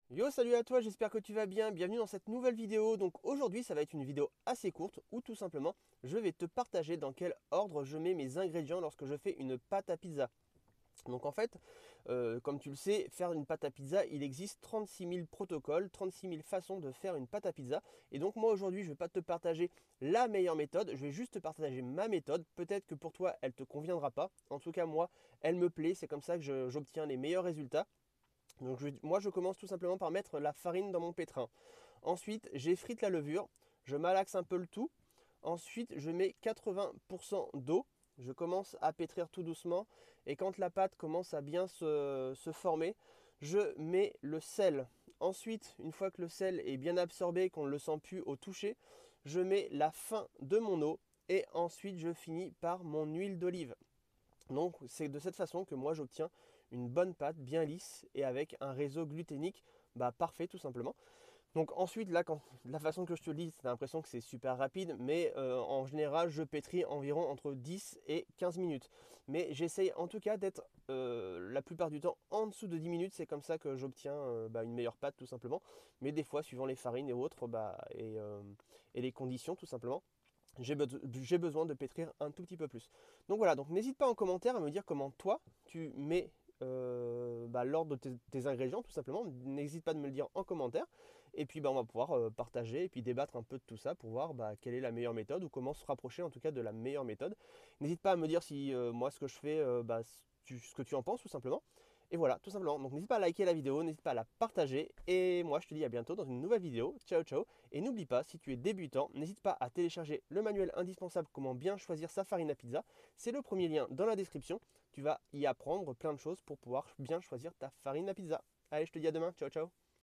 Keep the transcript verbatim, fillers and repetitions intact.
Yo, salut à toi, j'espère que tu vas bien. Bienvenue dans cette nouvelle vidéo. Donc aujourd'hui, ça va être une vidéo assez courte où tout simplement, je vais te partager dans quel ordre je mets mes ingrédients lorsque je fais une pâte à pizza. Donc en fait, euh, comme tu le sais, faire une pâte à pizza, il existe trente-six mille protocoles, trente-six mille façons de faire une pâte à pizza. Et donc moi aujourd'hui, je ne vais pas te partager la meilleure méthode, je vais juste te partager ma méthode. Peut-être que pour toi, elle ne te conviendra pas. En tout cas, moi, elle me plaît, c'est comme ça que je- j'obtiens les meilleurs résultats. Donc je- moi je commence tout simplement par mettre la farine dans mon pétrin. Ensuite j'effrite la levure, je malaxe un peu le tout. Ensuite je mets quatre-vingts pour cent d'eau. Je commence à pétrir tout doucement et quand la pâte commence à bien se, se former, je mets le sel. Ensuite, une fois que le sel est bien absorbé, qu'on ne le sent plus au toucher, je mets la fin de mon eau et ensuite je finis par mon huile d'olive. Donc c'est de cette façon que moi j'obtiens une bonne pâte bien lisse et avec un réseau gluténique bah, parfait tout simplement. Donc ensuite là, quand, la façon que je te le dis, c'est l'impression que c'est super rapide, mais euh, en général je pétris environ entre dix et quinze minutes. Mais j'essaye en tout cas d'être euh, la plupart du temps en dessous de dix minutes, c'est comme ça que j'obtiens euh, bah, une meilleure pâte tout simplement. Mais des fois, suivant les farines et autres, bah, et, euh, et les conditions tout simplement, j'ai be- j'ai besoin de pétrir un tout petit peu plus. Donc voilà, donc n'hésite pas en commentaire à me dire comment toi tu mets euh, bah, l'ordre de tes, tes ingrédients tout simplement. N'hésite pas de me le dire en commentaire. Et puis bah, on va pouvoir euh, partager et puis débattre un peu de tout ça pour voir bah, quelle est la meilleure méthode ou comment se rapprocher en tout cas de la meilleure méthode. N'hésite pas à me dire si euh, moi ce que je fais, euh, bah, tu- ce que tu en penses tout simplement. Et voilà, tout simplement. Donc n'hésite pas à liker la vidéo, n'hésite pas à la partager. Et moi je te dis à bientôt dans une nouvelle vidéo. Ciao ciao. Et n'oublie pas, si tu es débutant, n'hésite pas à télécharger le manuel indispensable comment bien choisir sa farine à pizza. C'est le premier lien dans la description. Tu vas y apprendre plein de choses pour pouvoir bien choisir ta farine à pizza. Allez, je te dis à demain. Ciao ciao.